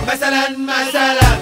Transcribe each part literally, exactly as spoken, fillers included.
مثلا مثلا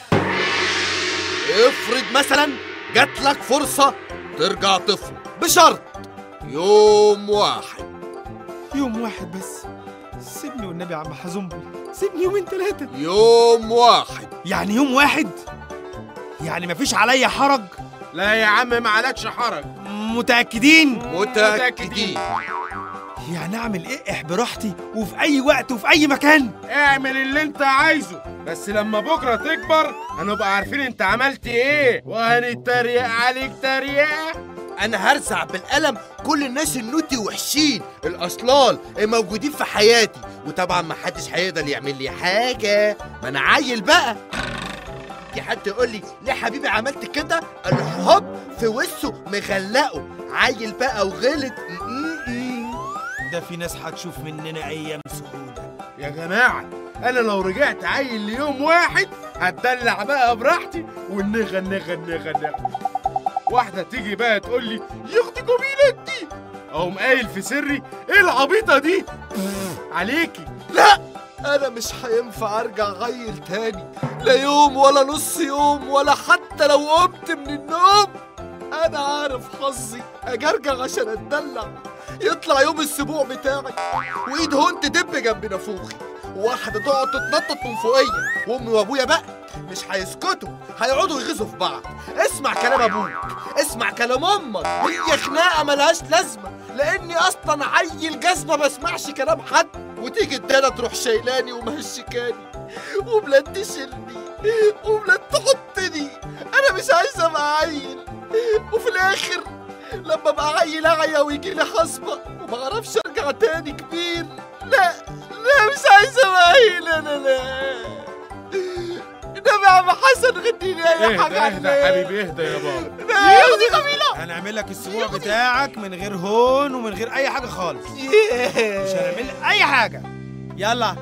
افرض مثلا جات لك فرصة ترجع طفل بشرط يوم واحد. يوم واحد بس؟ سيبني والنبي يا عم حزنبل، سيبني يومين ثلاثة. يوم واحد يعني يوم واحد؟ يعني مفيش عليا حرج؟ لا يا عم ما عليكش حرج. متأكدين؟ متأكدين. يعني اعمل ايه براحتي وفي اي وقت وفي اي مكان؟ اعمل اللي انت عايزه، بس لما بكره تكبر هنبقى عارفين انت عملت ايه وهنتريق عليك تريقه. انا هرزع بالقلم كل الناس النوتي وحشين الاصلال موجودين في حياتي، وطبعا ما حدش هيقدر يعمل لي حاجه، ما انا عيل بقى. في حد يقول لي ليه حبيبي عملت كده؟ الحب في وشه مغلقه، عيل بقى وغلط. ده في ناس هتشوف مننا ايام سعوده. يا جماعه انا لو رجعت عيل ليوم واحد هتدلع بقى براحتي والنغى النغى النغى النغى. واحده تيجي بقى تقول لي يا اختي جميله انتي، اقوم قايل في سري ايه العبيطه دي عليكي. لا انا مش هينفع ارجع عيل تاني، لا يوم ولا نص يوم ولا حتى لو قمت من النوم. انا عارف حظي اجرجع عشان اتدلع، يطلع يوم السبوع بتاعي وايد هون تدب جنب نافوخي، وواحده تقعد تتنطط من فوقيا، وامي وابويا بقى مش هيسكتوا، هيقعدوا يغيظوا في بعض. اسمع كلام ابوك، اسمع كلام امك، هي خناقه ملهاش لازمه، لاني اصلا عيل جزمه ما بسمعش كلام حد. وتيجي الداده تروح شايلاني ومهشكاني وبلاد تشيلني وبلاد تحطني. انا مش عايز ابقى عيل، وفي الاخر لما ابقى عيل اعيا ويجي لي حصبه وما اعرفش ارجع تاني كبير. لا لا مش عايز ابقى عيل انا. لا النبي يا عم حسن غديني اي حاجه. اهدى يا حبيبي اهدى يا بابا. يا دي جميله، هنعمل لك السبوع بتاعك من غير هون ومن غير اي حاجه خالص. مش هنعمل اي حاجه. يلا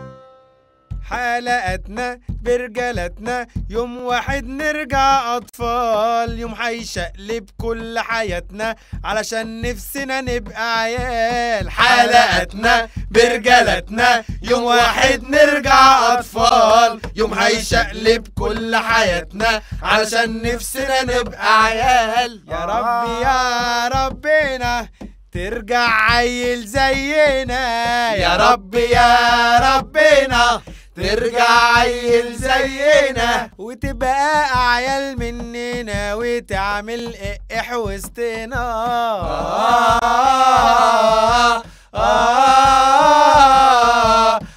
حلقتنا برجالتنا، يوم واحد نرجع أطفال، يوم هيشقلب كل حياتنا علشان نفسنا نبقى عيال. حلقتنا برجالتنا، يوم واحد نرجع أطفال، يوم هيشقلب كل حياتنا علشان نفسنا نبقى عيال. يا ربي يا ربنا ترجع عيل زينا، يا رب يا ربنا ترجع عيل زينا، وتبقى عيال مننا وتعمل اقح وسطنا. آه آه آه